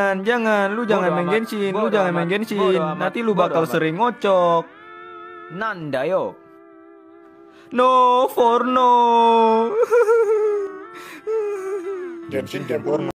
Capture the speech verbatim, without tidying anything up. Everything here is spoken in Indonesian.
jangan, jangan, lu jangan main amat. Genshin, lu Bodo jangan main amat. Genshin. Bodo amat. Nanti lu Bodo bakal amat. sering ngocok. Nanda yo. No for no. Genshin Tempur